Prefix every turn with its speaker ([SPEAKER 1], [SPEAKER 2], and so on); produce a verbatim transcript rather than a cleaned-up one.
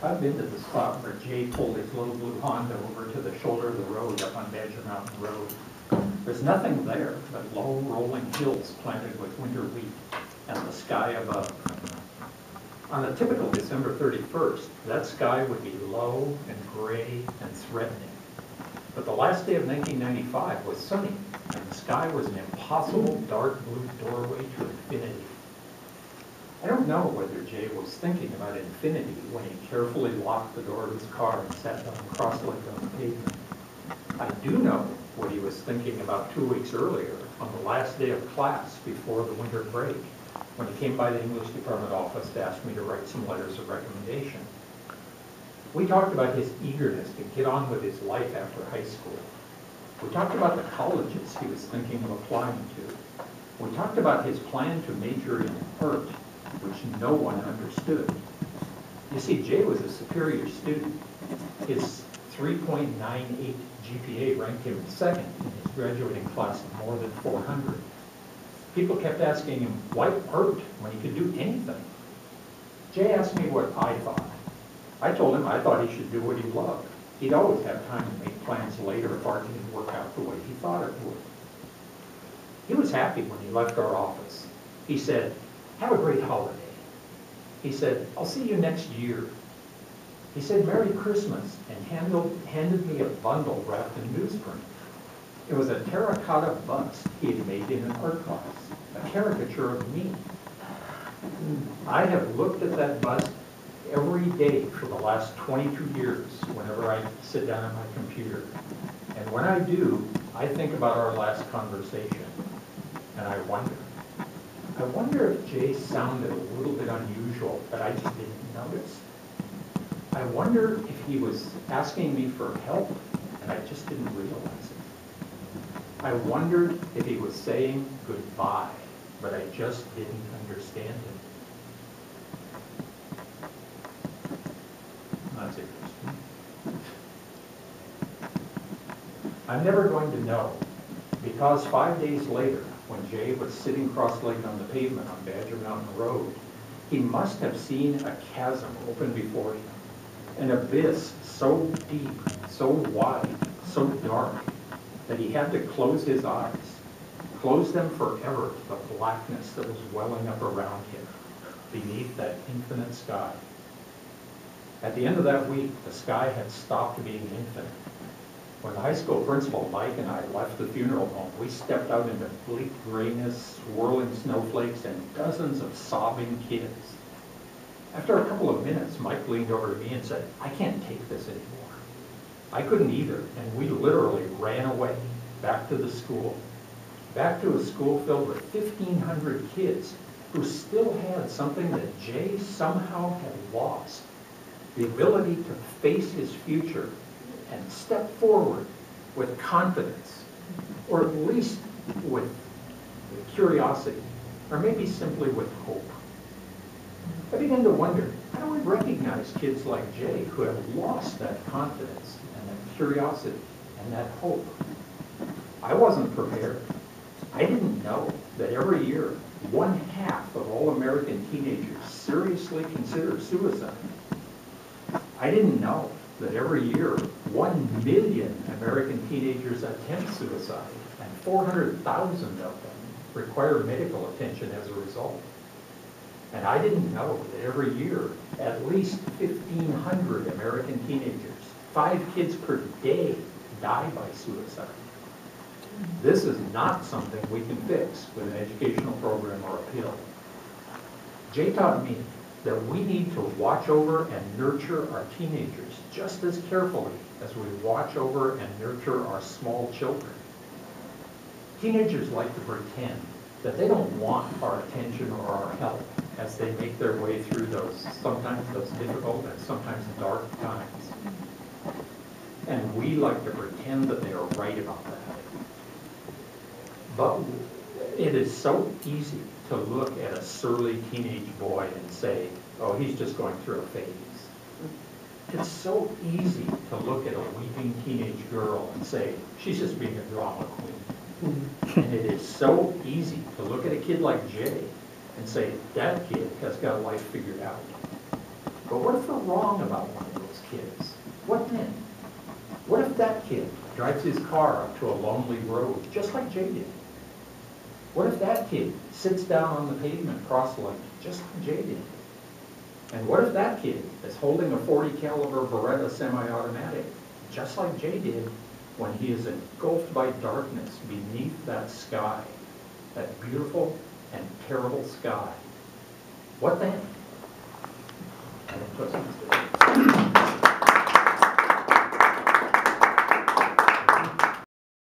[SPEAKER 1] I've been to the spot where Jay pulled his little blue Honda over to the shoulder of the road up on Badger Mountain Road. There's nothing there but low rolling hills planted with winter wheat and the sky above. On a typical December thirty-first, that sky would be low and gray and threatening. But the last day of nineteen ninety-five was sunny, and the sky was an impossible dark blue doorway to infinity. I don't know whether Jay was thinking about infinity when he carefully locked the door of his car and sat down cross-legged on the pavement. I do know what he was thinking about two weeks earlier on the last day of class before the winter break, when he came by the English department office to ask me to write some letters of recommendation. We talked about his eagerness to get on with his life after high school. We talked about the colleges he was thinking of applying to. We talked about his plan to major in art, which no one understood. You see, Jay was a superior student. His three point nine eight G P A ranked him second in his graduating class of more than four hundred. People kept asking him, why art when he could do anything? Jay asked me what I thought. I told him I thought he should do what he loved. He'd always have time to make plans later if art didn't work out the way he thought it would. He was happy when he left our office. He said, have a great holiday. He said, I'll see you next year. He said, Merry Christmas, and handled, handed me a bundle wrapped in newsprint. It was a terracotta bust he had made in an art class, a caricature of me. I have looked at that bust every day for the last twenty-two years whenever I sit down at my computer. And when I do, I think about our last conversation, and I wonder. I wonder if Jay sounded a little bit unusual, but I just didn't notice. I wonder if he was asking me for help, and I just didn't realize it. I wondered if he was saying goodbye, but I just didn't understand it. That's interesting. I'm never going to know, because five days later, when Jay was sitting cross-legged on the pavement on Badger Mountain Road, he must have seen a chasm open before him, an abyss so deep, so wide, so dark, that he had to close his eyes, close them forever to the blackness that was welling up around him, beneath that infinite sky. At the end of that week, the sky had stopped being infinite. When the high school principal, Mike, and I left the funeral home, we stepped out into bleak grayness, swirling snowflakes, and dozens of sobbing kids. After a couple of minutes, Mike leaned over to me and said, I can't take this anymore. I couldn't either, and we literally ran away, back to the school. Back to a school filled with fifteen hundred kids who still had something that Jay somehow had lost, the ability to face his future and step forward with confidence, or at least with, with curiosity, or maybe simply with hope. I began to wonder, how do we recognize kids like Jay who have lost that confidence and that curiosity and that hope? I wasn't prepared. I didn't know that every year, one half of all American teenagers seriously consider suicide. I didn't know that every year, one million American teenagers attempt suicide, and four hundred thousand of them require medical attention as a result. And I didn't know that every year, at least fifteen hundred American teenagers, five kids per day, die by suicide. This is not something we can fix with an educational program or a pill. Jay taught me that we need to watch over and nurture our teenagers just as carefully as we watch over and nurture our small children. Teenagers like to pretend that they don't want our attention or our help as they make their way through those, sometimes those difficult and sometimes dark times. And we like to pretend that they are right about that. But it is so easy to look at a surly teenage boy and say, oh, he's just going through a phase. It's so easy to look at a weeping teenage girl and say, she's just being a drama queen. And it is so easy to look at a kid like Jay and say, that kid has got life figured out. But what if we're wrong about one of those kids? What then? What if that kid drives his car up to a lonely road, just like Jay did? What if that kid sits down on the pavement cross-legged, just like Jay did? And what if that kid is holding a forty caliber Beretta semi-automatic, just like Jay did, when he is engulfed by darkness beneath that sky, that beautiful and terrible sky? What then? And it doesn't